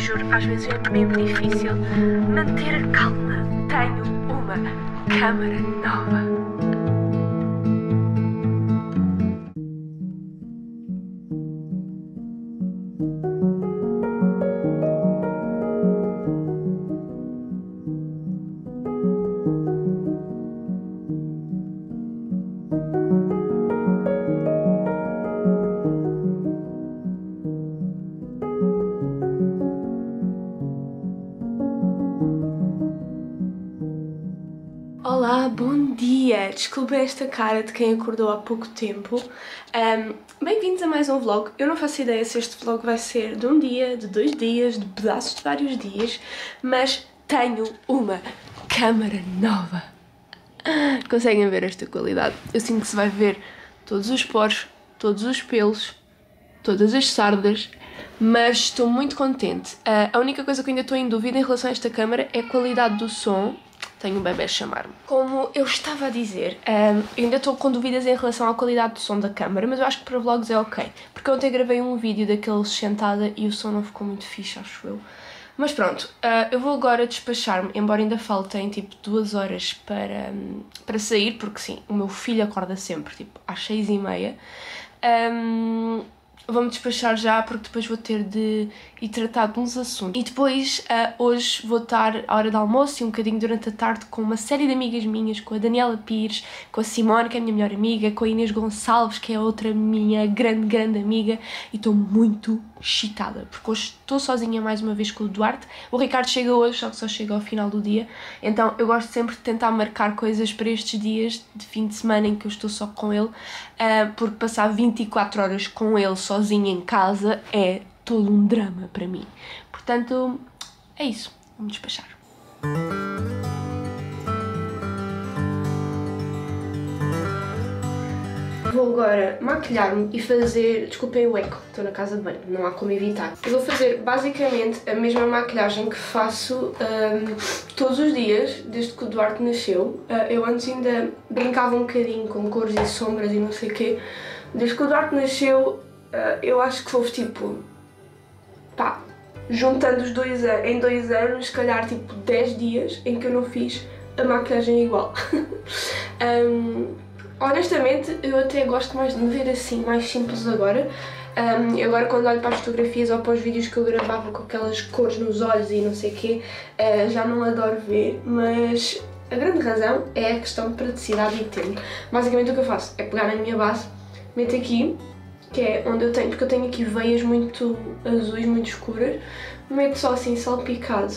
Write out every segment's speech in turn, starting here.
juro, às vezes é mesmo difícil manter a calma. Tenho uma câmara nova. Olá, bom dia! Desculpa esta cara de quem acordou há pouco tempo. Bem-vindos a mais um vlog. Eu não faço ideia se este vlog vai ser de um dia, de 2 dias, de pedaços de vários dias, mas tenho uma câmara nova. Conseguem ver esta qualidade? Eu sinto que se vai ver todos os poros, todos os pelos, todas as sardas, mas estou muito contente. A única coisa que eu ainda estou em dúvida em relação a esta câmara é a qualidade do som. Tenho um bebê a chamar-me. Como eu estava a dizer, eu ainda estou com dúvidas em relação à qualidade do som da câmara, mas eu acho que para vlogs é ok. Porque ontem gravei um vídeo daqueles sentada e o som não ficou muito fixe, acho eu. Mas pronto, eu vou agora despachar-me, embora ainda faltem tipo 2 horas para sair, porque sim, o meu filho acorda sempre tipo às 6h30. Vou-me despachar já porque depois vou ter de ir tratar de uns assuntos. E depois, hoje vou estar à hora do almoço e um bocadinho durante a tarde com uma série de amigas minhas, com a Daniela Pires, com a Simone, que é a minha melhor amiga, com a Inês Gonçalves, que é outra minha grande amiga, e estou muito excitada, porque hoje estou sozinha mais uma vez com o Duarte. O Ricardo chega hoje, só que só chega ao final do dia, então eu gosto sempre de tentar marcar coisas para estes dias de fim de semana em que eu estou só com ele, porque passar 24 horas com ele sozinha em casa é todo um drama para mim. Portanto, é isso. Vamos despachar. Vou agora maquilhar-me e fazer... Desculpem o eco, estou na casa de banho, não há como evitar. Eu vou fazer basicamente a mesma maquilhagem que faço todos os dias, desde que o Duarte nasceu. Eu antes ainda brincava um bocadinho com cores e sombras e não sei o quê. Desde que o Duarte nasceu, eu acho que houve tipo... pá, juntando os dois em 2 anos, se calhar tipo 10 dias em que eu não fiz a maquilhagem igual. Honestamente, eu até gosto mais de me ver assim, mais simples agora. Agora quando olho para as fotografias ou para os vídeos que eu gravava com aquelas cores nos olhos e não sei o quê, já não adoro ver, mas a grande razão é a questão de praticidade e tempo. Basicamente o que eu faço é pegar na minha base, meto aqui, que é onde eu tenho, porque eu tenho aqui veias muito azuis, muito escuras, meto só assim salpicado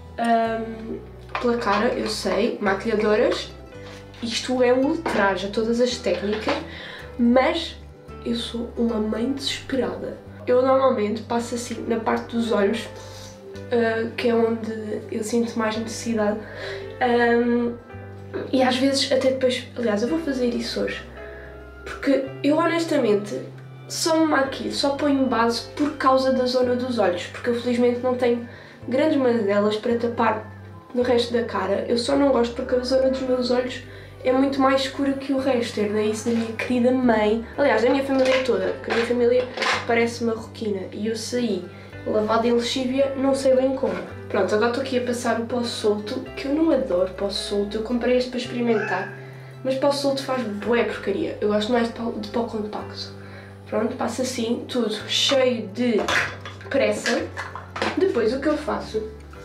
pela cara, eu sei, maquilhadoras. Isto é um ultraje a todas as técnicas, mas eu sou uma mãe desesperada. Eu normalmente passo assim na parte dos olhos, que é onde eu sinto mais necessidade, e às vezes até depois, aliás eu vou fazer isso hoje, porque eu honestamente só me maquilho, só ponho base por causa da zona dos olhos, porque eu felizmente não tenho grandes mazelas para tapar no resto da cara. Eu só não gosto porque a zona dos meus olhos é muito mais escura que o resto, herdei isso da minha querida mãe, aliás da minha família toda, porque a minha família parece marroquina e eu saí lavada em lexívia, não sei bem como. Pronto, agora estou aqui a passar o pó solto, que eu não adoro pó solto, eu comprei este para experimentar, mas pó solto faz bué porcaria, eu gosto mais de pó compacto. Pronto, passo assim, tudo cheio de pressa. Depois o que eu faço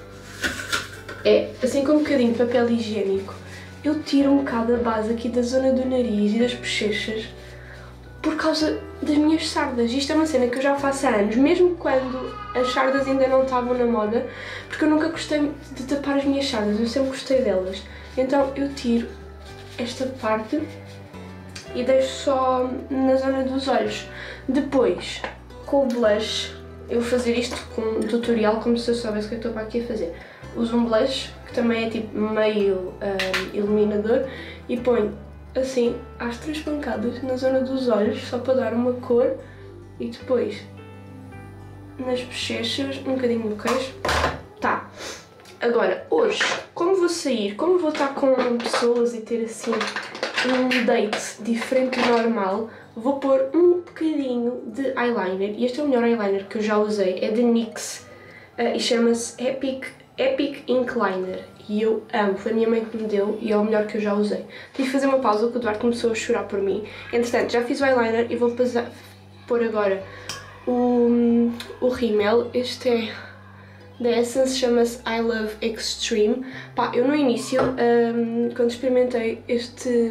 é, assim com um bocadinho de papel higiênico, eu tiro um bocado a base aqui da zona do nariz e das bochechas por causa das minhas sardas. Isto é uma cena que eu já faço há anos, mesmo quando as sardas ainda não estavam na moda, porque eu nunca gostei de tapar as minhas sardas, eu sempre gostei delas. Então eu tiro esta parte e deixo só na zona dos olhos. Depois, com o blush, eu vou fazer isto com um tutorial, como se eu soubesse o que eu estou para aqui a fazer. Uso um blush, que também é tipo meio iluminador, e ponho assim, às 3 pancadas, na zona dos olhos, só para dar uma cor, e depois nas bochechas, um bocadinho no queixo. Tá. Agora, hoje, como vou sair, como vou estar com pessoas e ter assim um date diferente do normal, vou pôr um bocadinho de eyeliner, e este é o melhor eyeliner que eu já usei, é de NYX, e chama-se Epic Ink Liner. E eu amo, foi a minha mãe que me deu e é o melhor que eu já usei. Tive de fazer uma pausa porque o Duarte começou a chorar por mim. Entretanto, já fiz o eyeliner e vou pôr agora o rímel. Este é da Essence, chama-se I Love Extreme. Pá, eu no início, quando experimentei este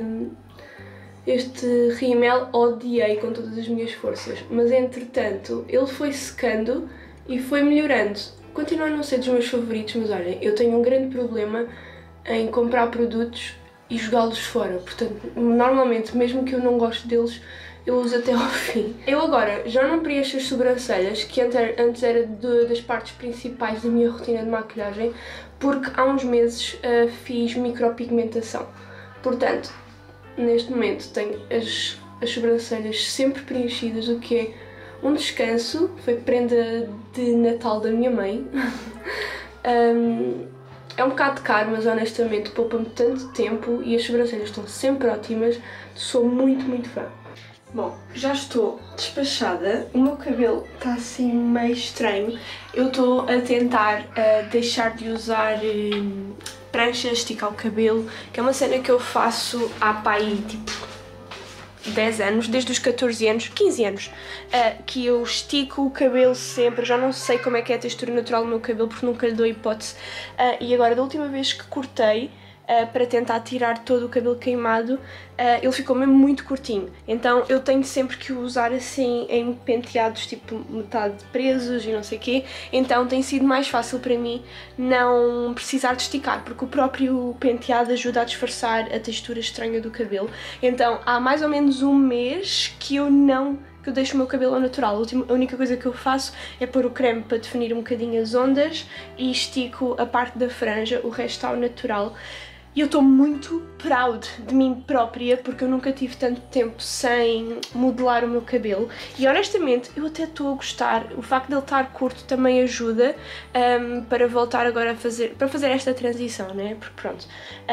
rímel, odiei com todas as minhas forças, mas entretanto ele foi secando e foi melhorando. Continua a não ser dos meus favoritos, mas olha, eu tenho um grande problema em comprar produtos e jogá-los fora, portanto, normalmente, mesmo que eu não goste deles, eu uso até ao fim. Eu agora já não preencho as sobrancelhas, que antes era das partes principais da minha rotina de maquilhagem, porque há uns meses fiz micropigmentação. Portanto, neste momento tenho as sobrancelhas sempre preenchidas, o que é um descanso. Foi prenda de Natal da minha mãe. É um bocado caro, mas honestamente poupa-me tanto tempo e as sobrancelhas estão sempre ótimas. Sou muito, muito fã. Bom, já estou despachada, o meu cabelo está assim meio estranho. Eu estou a tentar deixar de usar pranchas, esticar o cabelo, que é uma cena que eu faço há pá aí tipo 10 anos, desde os 14 anos, 15 anos, que eu estico o cabelo sempre. Já não sei como é que é a textura natural do meu cabelo porque nunca lhe dou hipótese, e agora da última vez que cortei, para tentar tirar todo o cabelo queimado, ele ficou mesmo muito curtinho, então eu tenho sempre que o usar assim em penteados tipo metade presos e não sei o quê, então tem sido mais fácil para mim não precisar de esticar, porque o próprio penteado ajuda a disfarçar a textura estranha do cabelo. Então há mais ou menos um mês que eu deixo o meu cabelo ao natural. A única coisa que eu faço é pôr o creme para definir um bocadinho as ondas e estico a parte da franja, o resto está ao natural. E eu estou muito proud de mim própria, porque eu nunca tive tanto tempo sem modelar o meu cabelo e honestamente eu até estou a gostar. O facto de ele estar curto também ajuda para voltar agora para fazer esta transição, né? Porque pronto,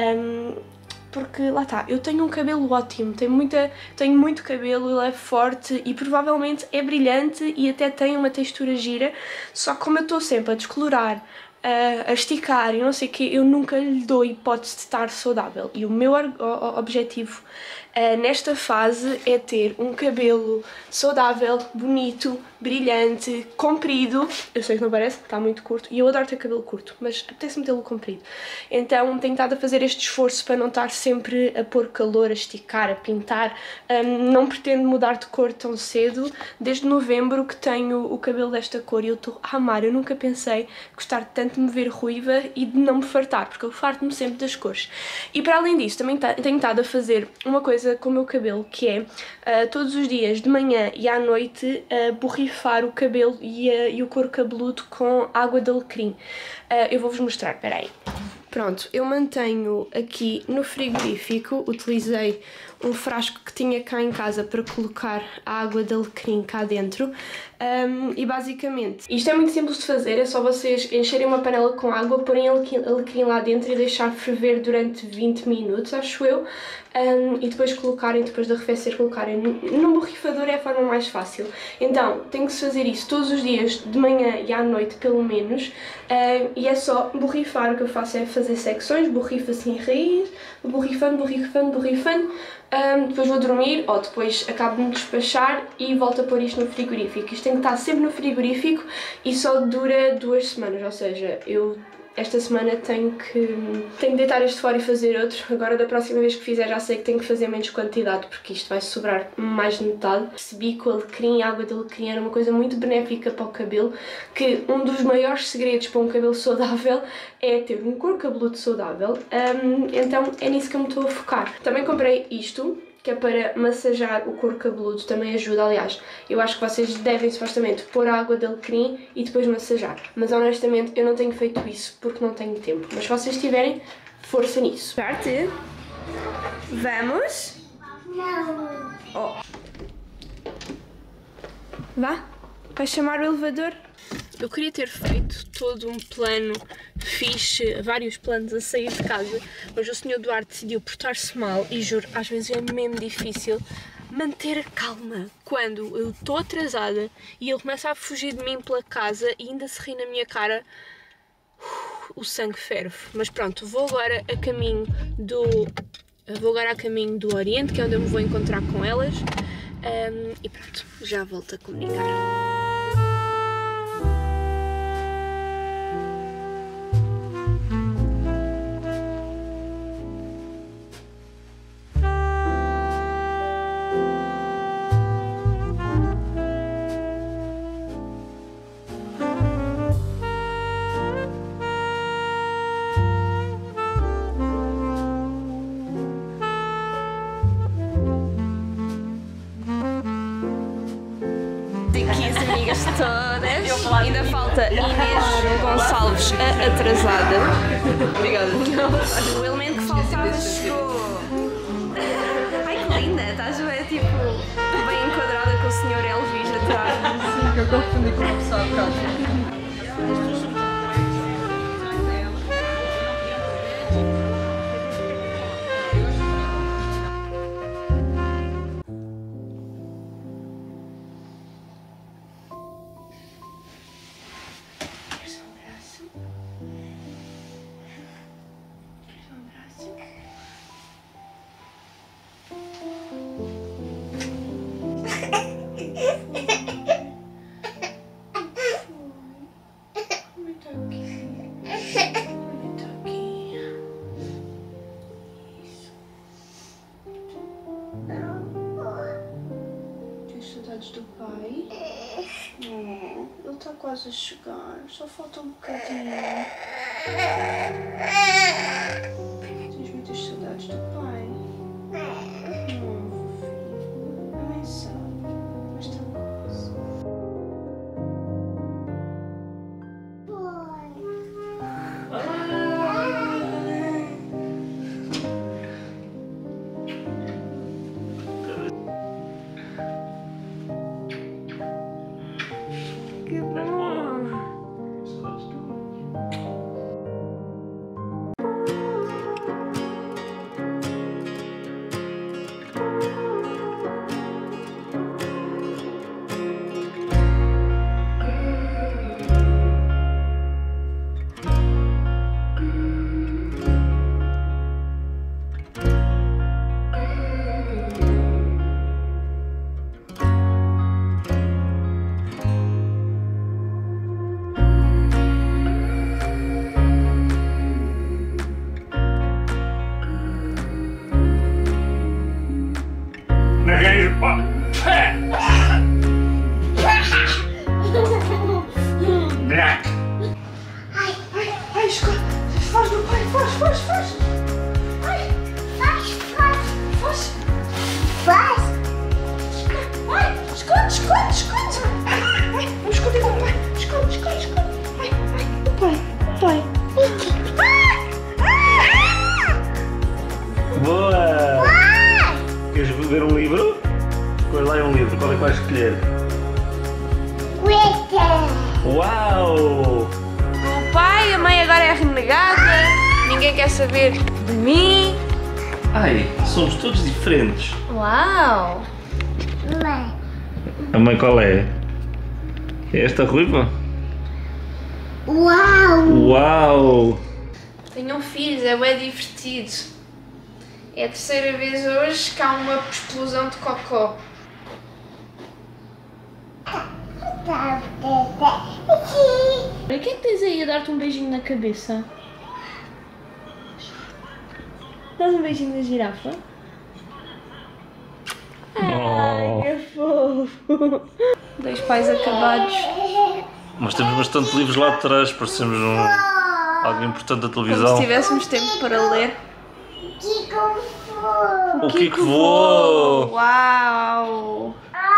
porque lá está, eu tenho um cabelo ótimo, tenho muito cabelo, ele é forte e provavelmente é brilhante e até tem uma textura gira, só que como eu estou sempre a descolorar, a esticar e não sei o quê, eu nunca lhe dou hipótese de estar saudável. E o meu objetivo nesta fase é ter um cabelo saudável, bonito, brilhante, comprido. Eu sei que não parece, está muito curto e eu adoro ter cabelo curto, mas apetece-me tê-lo comprido. Então tenho estado a fazer este esforço para não estar sempre a pôr calor, a esticar, a pintar. Não pretendo mudar de cor tão cedo. Desde novembro que tenho o cabelo desta cor e eu estou a amar. Eu nunca pensei gostar tanto de me ver ruiva e de não me fartar, porque eu farto-me sempre das cores. E para além disso, também tenho estado a fazer uma coisa com o meu cabelo, que é todos os dias, de manhã e à noite, borrifar o cabelo e o couro cabeludo com água de alecrim. Eu vou-vos mostrar, espera aí. Pronto, eu mantenho aqui no frigorífico, utilizei um frasco que tinha cá em casa para colocar a água de alecrim cá dentro. E basicamente, isto é muito simples de fazer, é só vocês encherem uma panela com água, porem alecrim lá dentro e deixar ferver durante 20 minutos, acho eu, e depois depois de arrefecer, colocarem num borrifador, é a forma mais fácil. Então, tem que se fazer isso todos os dias, de manhã e à noite pelo menos, e é só borrifar. O que eu faço é fazer secções, borrifo assim a raiz, borrifando, depois vou dormir, ou depois acabo de me despachar e volto a pôr isto no frigorífico. Isto tem que estar sempre no frigorífico e só dura 2 semanas, ou seja, eu esta semana tenho que deitar este fora e fazer outro. Agora da próxima vez que fizer já sei que tenho que fazer menos quantidade, porque isto vai sobrar mais de metade. Percebi que o alecrim, a água de alecrim era uma coisa muito benéfica para o cabelo, que um dos maiores segredos para um cabelo saudável é ter um couro cabeludo saudável, então é nisso que eu me estou a focar. Também comprei isto, que é para massagear o couro cabeludo, também ajuda. Aliás, eu acho que vocês devem supostamente pôr a água de alecrim e depois massagear, mas honestamente eu não tenho feito isso porque não tenho tempo, mas se vocês tiverem, força nisso. Parte? Vamos? Não. Oh. Vá? Vai chamar o elevador? Eu queria ter feito todo um plano fixe, vários planos a sair de casa, mas o Sr. Duarte decidiu portar-se mal e juro, às vezes é mesmo difícil manter a calma quando eu estou atrasada e ele começa a fugir de mim pela casa e ainda se ri na minha cara. O sangue ferve. Mas pronto, vou agora a caminho do Oriente, que é onde eu me vou encontrar com elas. E pronto, já volto a comunicar. Aqui as amigas todas, ainda falta Inês Gonçalves, a atrasada. Obrigada. O elemento que faltava chegou. Ai que linda, estás bem, tipo, bem enquadrada com o Sr. Elvis atrás. Sim, que eu confundi com uma pessoa atrás. Do pai. Ele está quase a chegar, só falta um bocadinho. Tens muitas saudades do pai. Fofinho. Eu nem sabe, mas está quase. Que bom! Ai, escolhe! Faz do pai! Faz! Ai! Faz! Ai! Esconde! Ai! Vamos esconder o pai! Esconde! Ai! O pai! Boa! Queres ver um livro? Escolhe lá um livro, qual é que vais escolher? Uau! O pai, a mãe agora é renegada, ninguém quer saber de mim. Ai, somos todos diferentes. Uau! A mãe qual é? É esta ruiva? Uau! Tenham filhos, é bem divertido. É a terceira vez hoje que há uma explosão de cocó. O que é que tens aí a dar-te um beijinho na cabeça? Dás um beijinho na girafa? Ai, que fofo! Dois pais acabados. Mas temos bastante livros lá atrás, parecemos algo importante da televisão. Como se tivéssemos tempo para ler. O Kiko voou! Uau!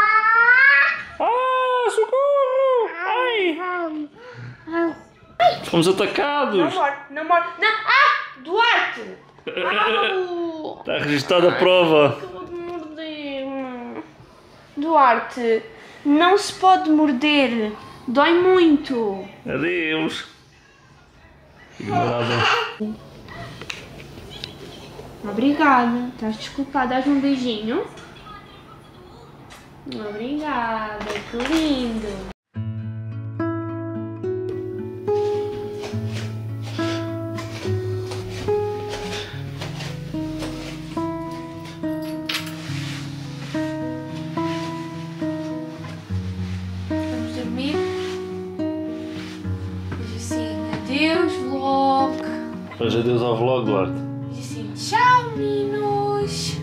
Ah, socorro! Ai! Fomos atacados! Não morre! Não! Ah! Duarte! Au! Está registada a prova! Acabou de morder. Duarte, não se pode morder. Dói muito. Adeus! Ignorada. Obrigada. Estás desculpada. Dás-me um beijinho? Obrigada, que lindo! Vamos dormir? Diz assim, adeus vlog! Mas adeus ao vlog, Duarte. Diz assim, tchau meninos!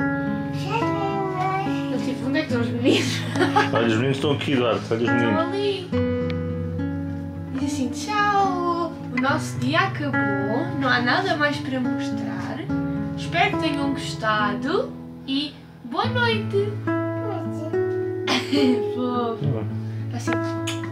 Eu tipo, onde é que estão os meninos? Olha, os meninos estão aqui, Duarte. Olha os Estão meninos. ali! Diz assim, tchau! O nosso dia acabou, não há nada mais para mostrar. Espero que tenham gostado e boa noite! Fofo! Assim.